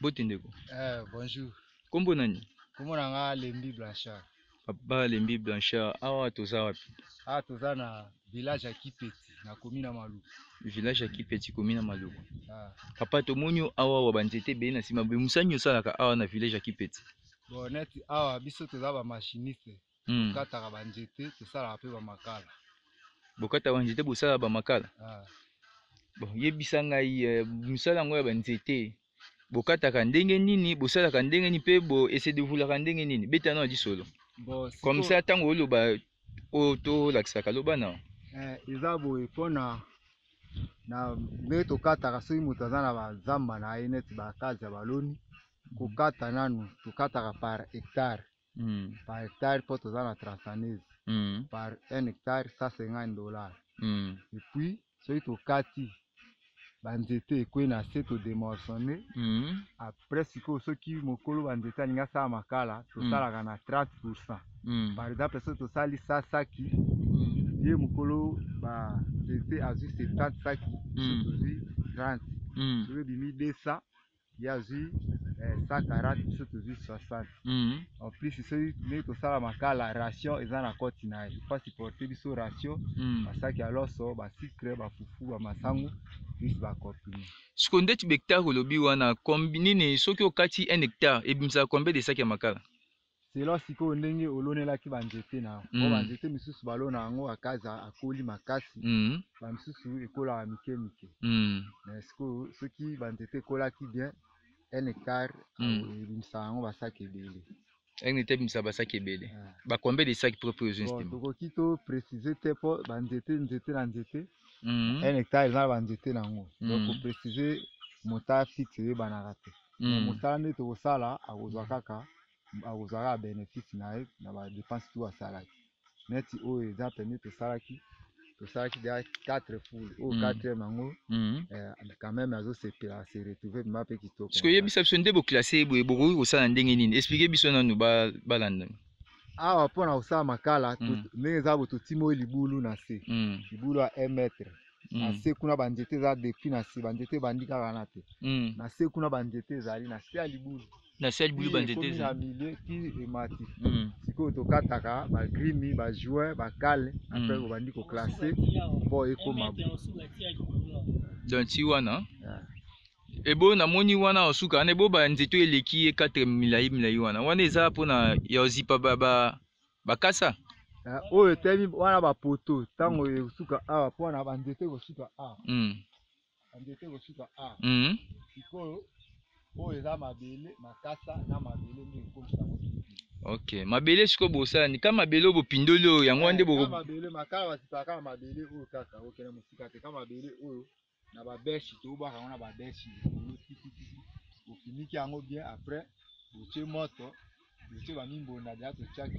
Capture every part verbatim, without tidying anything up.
Botendeko. Eh, bonjour. Kombo nani? Kombo nanga Lembi Blanchard. Papa Lembi Blanchard, awa toza wapi? Ah, toza na village ya Kipeti, na komina Maluku. Village ya Kipeti, komina Maluku. Ah. Papa tomonyo awa wa banzete be na sima be musanyo salaka awa na village ya Kipeti. Bon, neti awa biso toza ba machiniste. Mm. Tokataka banzete, tosala pe ba makala. Bokata banzete bosala ba makala. Ah. Bon, yebisa ngai musala ngo ya banzete. Bokataka ndenge nini, bosalaka ndenge nini pe bo essayer de vouloir ndenge nini. Beta na di solo. Bon, comme ça tango oloba auto laksaka loba na. Eh, eza boye pona na me tokataka soki moto aza na bazamba na ye neti bakazi ya baloni kokata nanu tokataka par hectare. Mm. Par hectare po toza na transanese. Mm. Par un hectare cent cinquante dollars. Mm. Et puis soki tokati banzete ekwe na se to démorçonner. Mm. Après sikoyo soki mokolo banzete alingi asala makala tosalaka na trente pour cent. Mm. Par exemple soki tosali cent saki Mm. ye mokolo banzete azwi septante saki biso tozwi trente. Mm. Soki ebimi deux cents ye azwi cent quarante biso tozwi soixante. Mm. En plus soki ndenge tosala makala ration eza na koti na ye ifa supporte biso ration. Mm. Basaki ya loso basikre bafufu bamasangu plus bakomprimé. Siko ndeti hectare olobi wana kombi nini soki okati un hectare ebimisa combien de sacs ya makala? Selon sikoyo ndenge olonelaki banzete na yango. Po banzete misusu balona yango akazi akoli makasi. Mm. Bamisusu ekolaka mike mike. Mm. Mais sikoyo soki banzete ekolaki bien un hectare ebimisa yango basaki ebele. Un hectare ebimisa basaki ebele. Ba combien de sacs propres aux bon tokoki to préciser te po banzete nzete na nzete. Mm. Un hectare eza na banzete nango. Donc ko préciser montant fixe eyebanaka te. Mosala nde tokosala akozwa kaka akozwaka bénéfice na ye na badepense tu asalaki. Neti oyo eza pene tosalaki tosalaki deja quatre foules oyo quatrième yango quand même azosepela se retrouver mema mpe kitoko. Siko yebisa biso nde boclasse boye bokoki kosala ndenge nini? Expliquer biso nanu balanda. Awa mpona kosala makala ndenge eza bo totimi oyo libulu na se. Libulu ya un mètre. Na se kuna banzete eza depuis na se banzete bandi kaka na te. Na se kuna banzete ezali na se ya libulu. Na se ya libulu banzete ezali na milieu ki emati. Sikoyo tokataka bagrimi bajoint bakale après obandi koklasse mpo ekoma bo. Donc ti wana ebo namoni wana osuka wana ebo banzete eleki quatre milayi milayi wana wana eza mpona ya ozipa bakasa. Oyo etemi wana bapoto ntango ekosuka awa mpona banzete kosuka awa. Banzete kosuka awa. Sikoyo oyo eza mabele makasa na mabele nde ekomisa yango. Ok, mabele sikoyo bosala ni kama mabele bopindoli oyo yango nde boko. Mabele makala basipaka mabele oyo kaka okena mosika te kama mabele oyo na babeshi tobaka yango na babeshi ofiniki yango bien après otie moto otie bamimbonda deja totiaki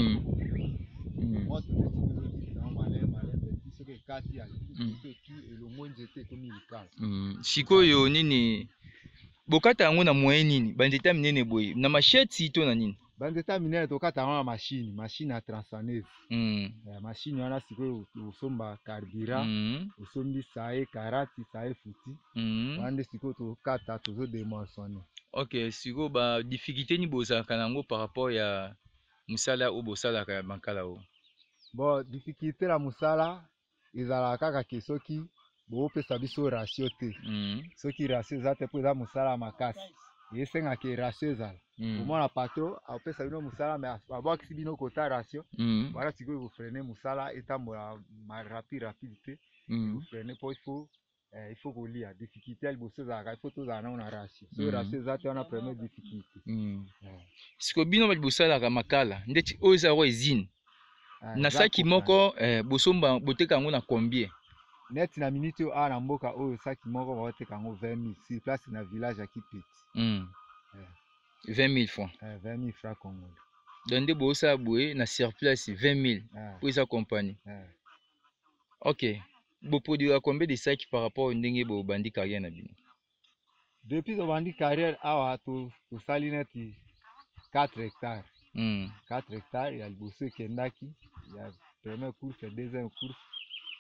moto malai malai petit soki ekati ya etu elongo nzete ekomi likala. Sikoyo nini bokata yango na moyen nini banzete ya minene boye na machette to na nini? Banzete ya minene tokata yango na machine machine ya transanese. Machine wana sikoyo osomba carburant osombi saye karati saye futi wana nde sikoyo tokata tozo démorçonner. Ok, sikoyo ba difficulté ni bozalaka nango par rapport ya musala oyo bosalaka ya makala oyo? Bon difficulté na musala ezalaka kaka ke soki bopesa biso ratio te. Soki ratio eza te mpo eza musala makasi esengaka ratio ezala. Omona patron apesa bino musala me abwakisi bino kota ratio wana sikoyo kofrene musala etambola rapide rapide te kofrene mpo ifo ifo kolia difficulté ya liboso ezalaka ifo tozala nango na ratio. Soki ratio eza te wana première difficulté. Sikoyo bino bosalaka makala ndeti oyo ezalaka ezine na saki moko bosomba boteka yango na combien? Net na minute oyo awa na mboka oyo saki moko baoteka yango vingt mille sur place na village ya Kipeti. vingt mille francs. vingt mille francs congolais. Donc nde bosala boye na sur place vingt mille pour esa compagnie. Ok, bo produire combien de sacs par rapport au ndenge bo bandi carrière na bino? Depuis to bandi carrière awa to tosali neti quatre hectares. quatre hectares ya liboso ekendaki ya première course deuxième course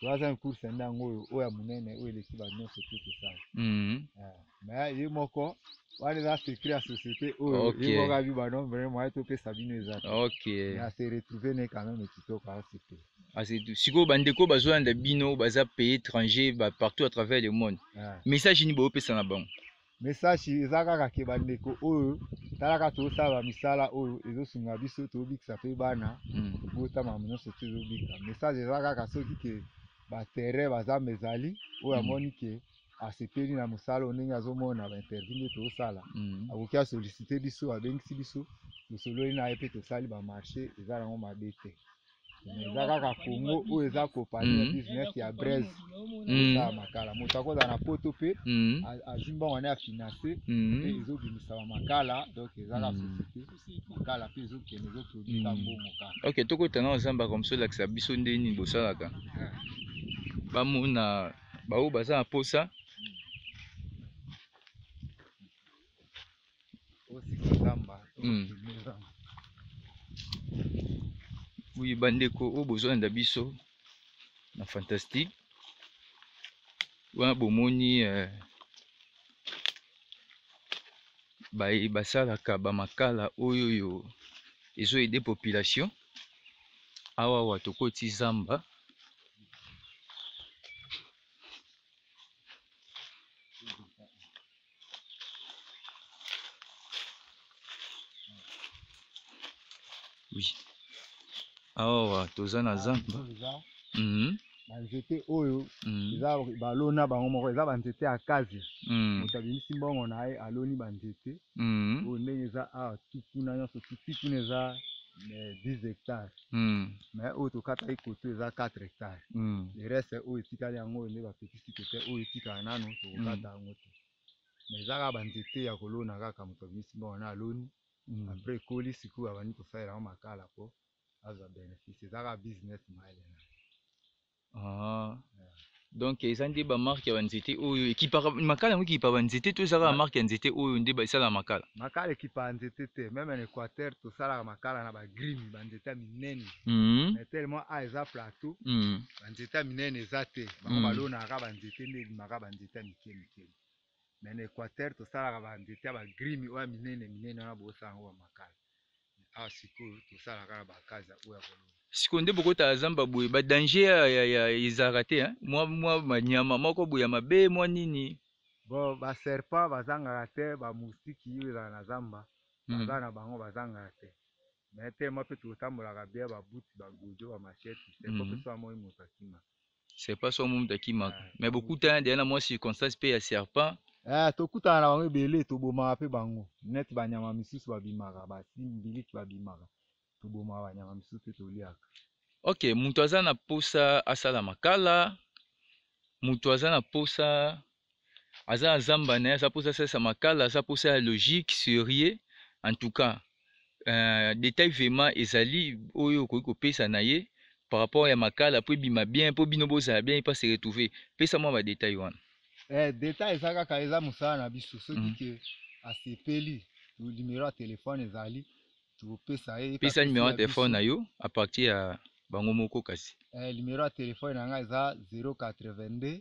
troisième course ndango oyo oyo munene oyo eleki ba nyonso tout tosala. Mhm. Mais ye moko wana eza secret ya société oyo ye moko abi ba nombre moyen topesa bino eza te. Ok. Mais se retrouver ne quand même kitoko asite. Asi siko bandeko bazolanda bino baza pays étranger ba partout à travers le monde. Message ni bo pesa na bango. Message eza kaka ke bandeko oyo talaka tosala misala oyo ezosunga biso tobikisa pe bana botama nyonso tozobika. Message eza kaka soki ke baterrain bazambe ezali oyo amoni ke asepeli na mosala ndenge azomona ba interview nde tosala akoki asolicite biso abengisi biso tosololi na ye mpe tosali ba marché eza nango mabe te. Eza kaka Congo oyo eza compagnie business ya Braise osala makala moto akoza na poto mpe azwi mbongo ane afinance mpe ezobimisa ba makala donc eza ka société makala mpe ezokende ezoproduisa mbongo kaka. Ok, tokota na ozamba comme ça lakisa biso nde nini bosalaka bamona bao baza na posa oui bandeko oyo bozolanda biso na fantastique wana bomoni euh, basalaka bamakala oyo oyo ezoede population awawa tokoti zamba oui awawa toza na zamba mhm banzete oyo eza balona bango moko eza banzete ya kazi moto abimisi mbongo na ye aloni banzete oyo ndenge eza awa tukuna nyonso tukuna eza dix hectares mais oyo tokata ekoto eza quatre hectares le reste oyo etikali yango oyo nde bapetisi kote oyo etikala nano tokokata yango te mais eza kaka banzete ya kolona kaka moto abimisi mbongo na aloni apres ekoli sikoyo abandi kosalela yango makala po azwa bénéfice eza kaka business maele na ah donc eza nde bamarke ya banzete oyo ekipaka makala yango ekipa banzete to ezaka bamarke ya nzete oyo nde basala makala makala ekipa ya nzete te meme na Équateur tosalaka makala na bagrimi banzete ya minene mais tellement a eza plateau banzete ya minene eza te bango balonaka banzete nde ebimaka banzete ya mike mike mais na Équateur tosalaka banzete ya bagrimi oyo ya minene minene wana bosala yango bamakala awa sikoyo tosalaka na bakazi oyo ya kolona siko nde bokota zamba boye ba danger ya ya ezalaka te mwa mwa manyama moko boye ya mabe mwa nini bon ba serpent bazangaka te ba moustique oyo ezala na zamba baza na bango bazangaka te mais tellement mpe totambolaka bien babuti bagojo ba machete serpent mpe so moi moto akima c'est pas so moto akimaka mais bokutana deya na mwa circonstance mpe ya serpent eh tokutana na bango ebele tobomaka mpe bango net banyama misusu babimaka basimbiliki babimaka tobomaka banyama misusu mpe toliaka. Ok, moto aza na posa asala makala moto aza na posa aza na zamba na ye aza posa asalisa makala aza posa ya logique sérieux en tout cas euh, détail vraiment ezali oyo okoki kopesa na ye par rapport ya makala po ebima bien po bino bozala bien epa se retrouver pesa mwa badetail wana. Eh, détail eza kaka eza mosala na biso soki ke asepeli numéro ya telefone ezali topesa ye pesa numéro ya telefone na yo a partir ya bango moko kasi eh, numéro ya telefone na nga eza zéro quatre-vingt-deux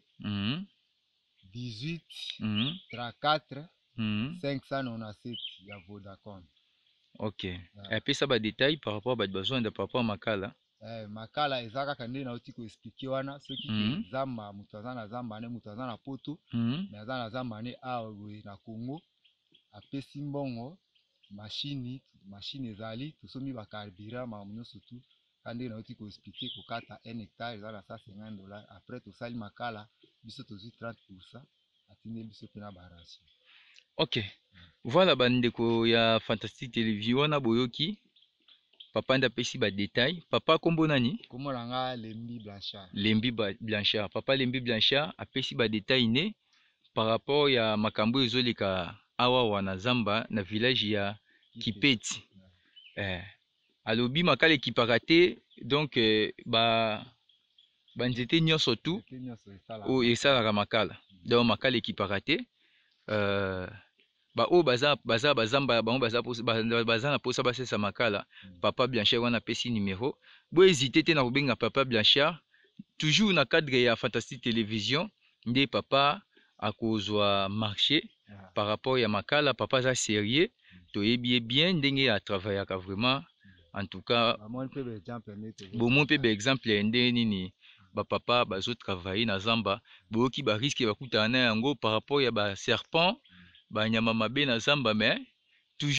dix-huit trente-quatre cinq cent quatre-vingt-dix-sept ya Vodacom. Ok, yeah. Pesa ba détail par rapport ba besoin de par rapport à makala eh, makala eza kaka nde nauti koexplike wana soki mm -hmm. zamba moto aza na zamba ne moto aza na poto mm -hmm. me aza na zamba ne awa boye na Congo apesi mbongo mashini mashine ezali tosomi bacarburant makambo nyonso tu kandi nauti koexplike kokata un hectare eza na cent cinquante dollars après tosali makala biso tozwi trente pourcent atinde biso mpe na baration. Ok, mm. Voilà bandeko ya Fantastique Télévision wana boyoki papa nda pesi ba détail papa kombo nani kombo nanga Lembi Blanchard. Lembi Blanchard papa Lembi Blanchard apesi ba détail ne par rapport ya makambo ezoleka awa wana zamba na village ya Kipeti eh alobi makala ekipaka te donc eh, ba banzete nyonso tu o esalaka makala donc makala ekipaka te euh, ba o baza baza bazamba bango baza baza na posa basesa makala mm. Papa Blanchard wana pesi numéro bo hésiter te na kobenga papa Blanchard toujours na cadre ya Fantastique Télévision nde papa akozwa marché par rapport ya makala papa za sérieux toyebi bien ndenge ya travaillaka vraiment en tout cas bomon pe ba exemple ya ndenge nini ba papa bazo travailler na zamba boki ba risque bakutana na yango par rapport ya ba serpent ba nyama mabe na zamba mais